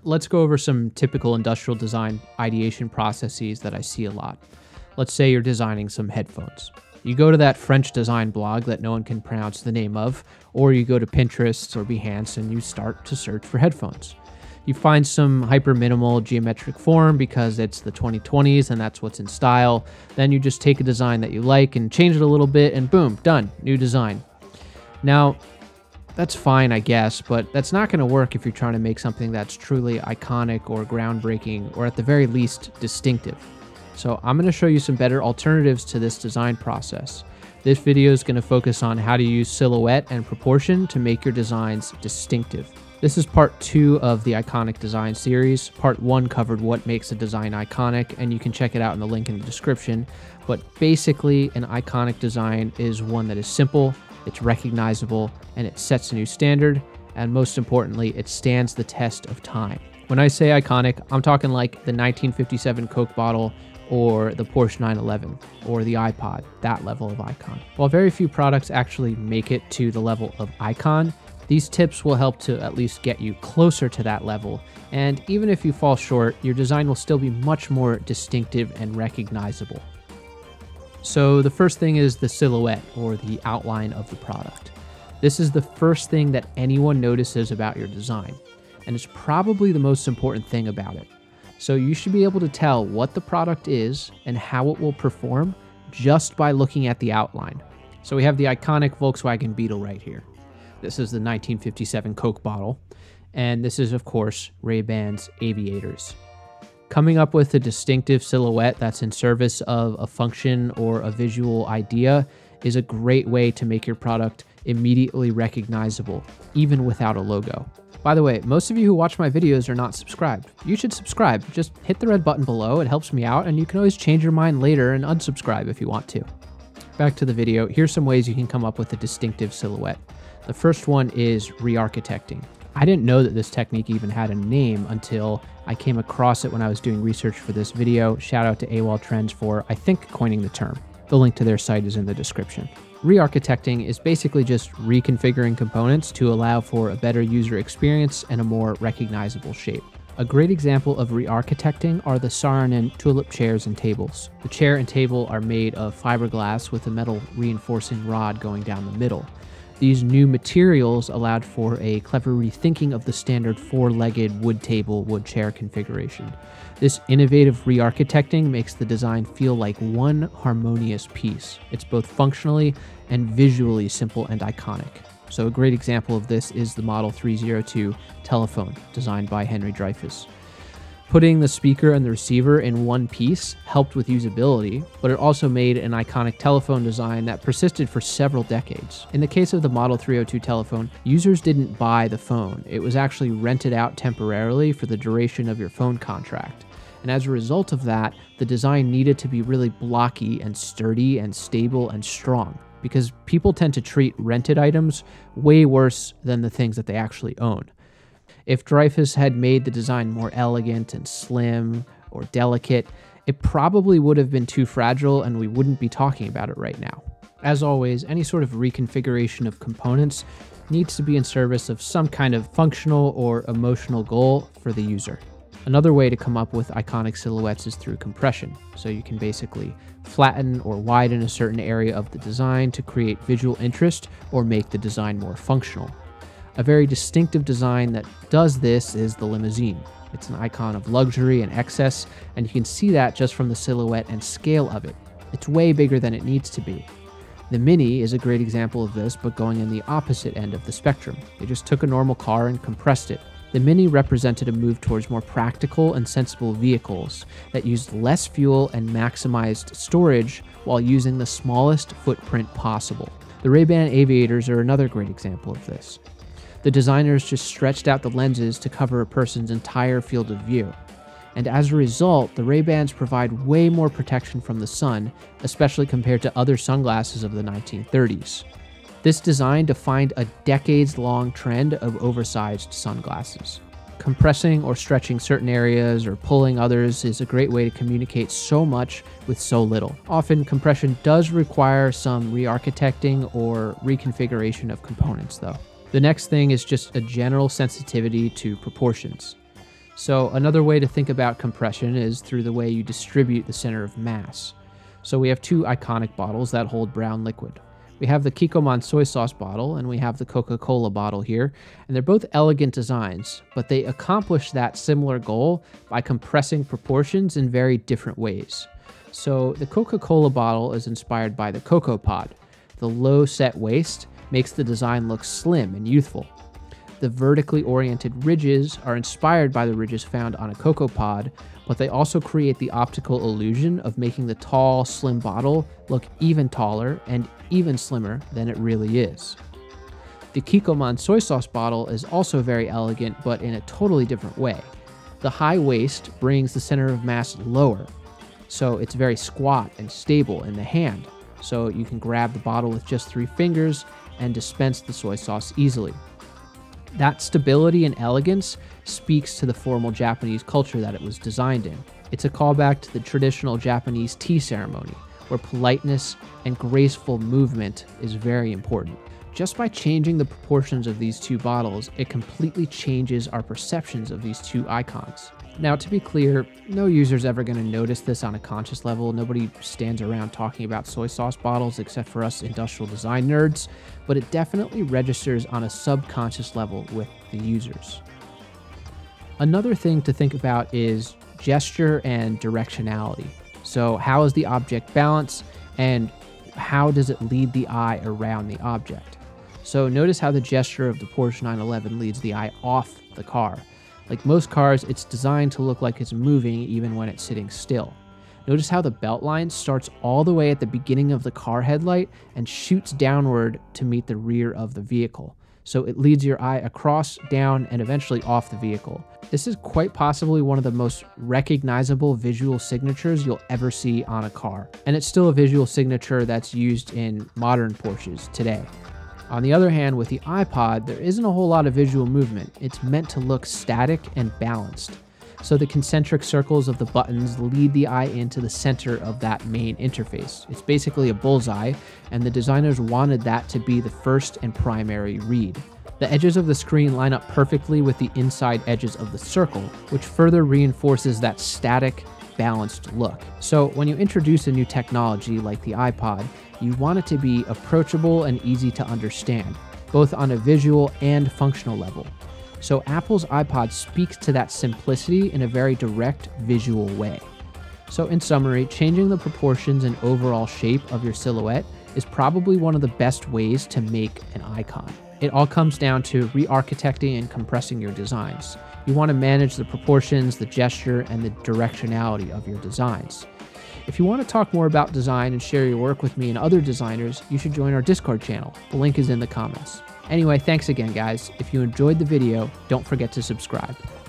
let's go over some typical industrial design ideation processes that I see a lot. Let's say you're designing some headphones. You go to that French design blog that no one can pronounce the name of, or you go to Pinterest or Behance and you start to search for headphones. You find some hyper minimal geometric form because it's the 2020s and that's what's in style. Then you just take a design that you like and change it a little bit and boom, done, new design. Now, that's fine, I guess, but that's not going to work if you're trying to make something that's truly iconic or groundbreaking, or at the very least, distinctive. So I'm going to show you some better alternatives to this design process. This video is going to focus on how to use silhouette and proportion to make your designs distinctive. This is part 2 of the Iconic Design series. Part 1 covered what makes a design iconic, and you can check it out in the link in the description. But basically, an iconic design is one that is simple, it's recognizable, and it sets a new standard, and most importantly, it stands the test of time. When I say iconic, I'm talking like the 1957 Coke bottle, or the Porsche 911, or the iPod, that level of icon. While very few products actually make it to the level of icon, these tips will help to at least get you closer to that level, and even if you fall short, your design will still be much more distinctive and recognizable. So the first thing is the silhouette, or the outline of the product. This is the first thing that anyone notices about your design, and it's probably the most important thing about it. So you should be able to tell what the product is and how it will perform just by looking at the outline. So we have the iconic Volkswagen Beetle right here. This is the 1957 Coke bottle, and this is, of course, Ray-Ban's Aviators. Coming up with a distinctive silhouette that's in service of a function or a visual idea is a great way to make your product immediately recognizable, even without a logo. By the way, most of you who watch my videos are not subscribed. You should subscribe. Just hit the red button below. It helps me out, and you can always change your mind later and unsubscribe if you want to. Back to the video. Here's some ways you can come up with a distinctive silhouette. The first one is re-architecting. I didn't know that this technique even had a name until I came across it when I was doing research for this video. Shout out to AWOL Trends for, I think, coining the term. The link to their site is in the description. Re-architecting is basically just reconfiguring components to allow for a better user experience and a more recognizable shape. A great example of re-architecting are the Saarinen tulip chairs and tables. The chair and table are made of fiberglass with a metal reinforcing rod going down the middle. These new materials allowed for a clever rethinking of the standard 4-legged wood table, wood chair configuration. This innovative re-architecting makes the design feel like one harmonious piece. It's both functionally and visually simple and iconic. So a great example of this is the Model 302 telephone, designed by Henry Dreyfuss. Putting the speaker and the receiver in one piece helped with usability, but it also made an iconic telephone design that persisted for several decades. In the case of the Model 302 telephone, users didn't buy the phone. It was actually rented out temporarily for the duration of your phone contract. And as a result of that, the design needed to be really blocky and sturdy and stable and strong, because people tend to treat rented items way worse than the things that they actually own. If Dreyfuss had made the design more elegant and slim or delicate, it probably would have been too fragile and we wouldn't be talking about it right now. As always, any sort of reconfiguration of components needs to be in service of some kind of functional or emotional goal for the user. Another way to come up with iconic silhouettes is through compression. So you can basically flatten or widen a certain area of the design to create visual interest or make the design more functional. A very distinctive design that does this is the limousine. It's an icon of luxury and excess, and you can see that just from the silhouette and scale of it. It's way bigger than it needs to be. The Mini is a great example of this, but going in the opposite end of the spectrum. They just took a normal car and compressed it. The Mini represented a move towards more practical and sensible vehicles that used less fuel and maximized storage while using the smallest footprint possible. The Ray-Ban Aviators are another great example of this. The designers just stretched out the lenses to cover a person's entire field of view. And as a result, the Ray-Bans provide way more protection from the sun, especially compared to other sunglasses of the 1930s. This design defined a decades-long trend of oversized sunglasses. Compressing or stretching certain areas or pulling others is a great way to communicate so much with so little. Often, compression does require some re-architecting or reconfiguration of components, though. The next thing is just a general sensitivity to proportions. So another way to think about compression is through the way you distribute the center of mass. So we have two iconic bottles that hold brown liquid. We have the Kikkoman soy sauce bottle and we have the Coca-Cola bottle here, and they're both elegant designs, but they accomplish that similar goal by compressing proportions in very different ways. So the Coca-Cola bottle is inspired by the Cocoa Pod. The low set waist makes the design look slim and youthful. The vertically oriented ridges are inspired by the ridges found on a Cocoa Pod, but they also create the optical illusion of making the tall, slim bottle look even taller and even slimmer than it really is. The Kikkoman soy sauce bottle is also very elegant, but in a totally different way. The high waist brings the center of mass lower, so it's very squat and stable in the hand, so you can grab the bottle with just 3 fingers and dispense the soy sauce easily. That stability and elegance speaks to the formal Japanese culture that it was designed in. It's a callback to the traditional Japanese tea ceremony, where politeness and graceful movement is very important. Just by changing the proportions of these two bottles, it completely changes our perceptions of these two icons. Now, to be clear, no user's ever going to notice this on a conscious level. Nobody stands around talking about soy sauce bottles except for us industrial design nerds, but it definitely registers on a subconscious level with the users. Another thing to think about is gesture and directionality. So how is the object balanced and how does it lead the eye around the object? So notice how the gesture of the Porsche 911 leads the eye off the car. Like most cars, it's designed to look like it's moving even when it's sitting still. Notice how the belt line starts all the way at the beginning of the car headlight and shoots downward to meet the rear of the vehicle. So it leads your eye across, down, and eventually off the vehicle. This is quite possibly one of the most recognizable visual signatures you'll ever see on a car. And it's still a visual signature that's used in modern Porsches today. On the other hand, with the iPod, there isn't a whole lot of visual movement. It's meant to look static and balanced. So the concentric circles of the buttons lead the eye into the center of that main interface. It's basically a bullseye, and the designers wanted that to be the first and primary read. The edges of the screen line up perfectly with the inside edges of the circle, which further reinforces that static, balanced look. So when you introduce a new technology like the iPod, you want it to be approachable and easy to understand, both on a visual and functional level. So Apple's iPod speaks to that simplicity in a very direct visual way. So in summary, changing the proportions and overall shape of your silhouette is probably one of the best ways to make an icon. It all comes down to re-architecting and compressing your designs. You want to manage the proportions, the gesture, and the directionality of your designs. If you want to talk more about design and share your work with me and other designers, you should join our Discord channel. The link is in the comments. Anyway, thanks again, guys. If you enjoyed the video, don't forget to subscribe.